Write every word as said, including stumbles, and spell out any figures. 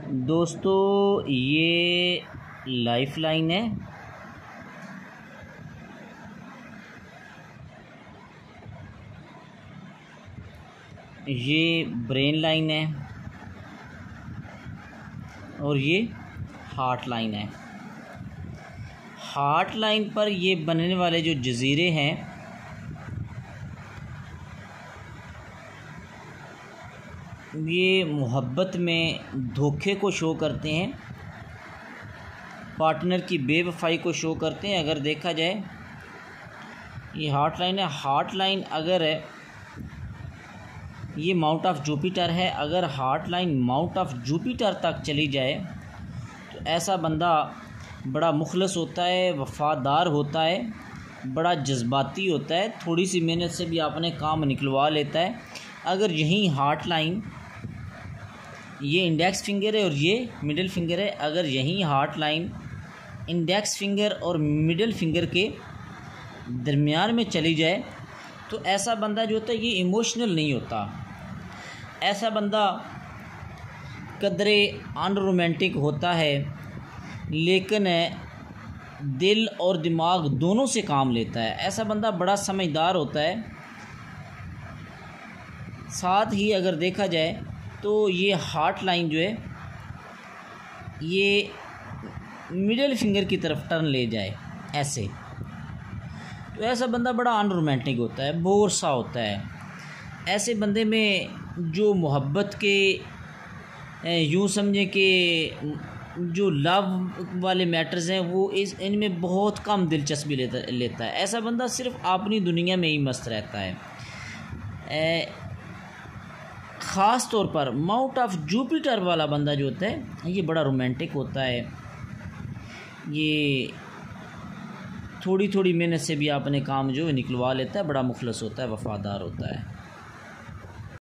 दोस्तों ये life line है। ये ब्रेन लाइन है और ये हार्ट लाइन है। हार्ट लाइन पर ये बनने वाले जो जजीरे हैं ये मोहब्बत में धोखे को शो करते हैं, पार्टनर की बेवफाई को शो करते हैं। अगर देखा जाए ये हार्ट लाइन है। हार्ट लाइन अगर है ये माउंट ऑफ जुपिटर है, अगर heart line mount of Jupiter तक चली जाए तो ऐसा बंदा बड़ा मुखलस होता है, वफ़ादार होता है, बड़ा जज्बाती होता है, थोड़ी सी मेहनत से भी अपने काम निकलवा लेता है। अगर यही हार्ट लाइन, ये इंडेक्स फिंगर है और ये मिडिल फिंगर है, अगर यही हार्ट लाइन इंडेक्स फिंगर और मिडिल फिंगर के दरमियान में चली जाए तो ऐसा बंदा जो होता है ये इमोशनल नहीं होता। ऐसा बंदा कदरे अनरोमांटिक होता है, लेकिन दिल और दिमाग दोनों से काम लेता है। ऐसा बंदा बड़ा समझदार होता है। साथ ही अगर देखा जाए तो ये हार्ट लाइन जो है ये मिडिल फिंगर की तरफ टर्न ले जाए ऐसे, तो ऐसा बंदा बड़ा अनरोमांटिक होता है, बोर सा होता है। ऐसे बंदे में जो मोहब्बत के यूँ समझें कि जो लव वाले मैटर्स हैं वो इस इनमें बहुत कम दिलचस्पी लेता लेता है। ऐसा बंदा सिर्फ अपनी दुनिया में ही मस्त रहता है। ए, ख़ास तौर पर माउंट ऑफ जुपिटर वाला बंदा जो होता है ये बड़ा रोमांटिक होता है। ये थोड़ी थोड़ी मेहनत से भी अपने काम जो निकलवा लेता है, बड़ा मुखलस होता है, वफ़ादार होता है।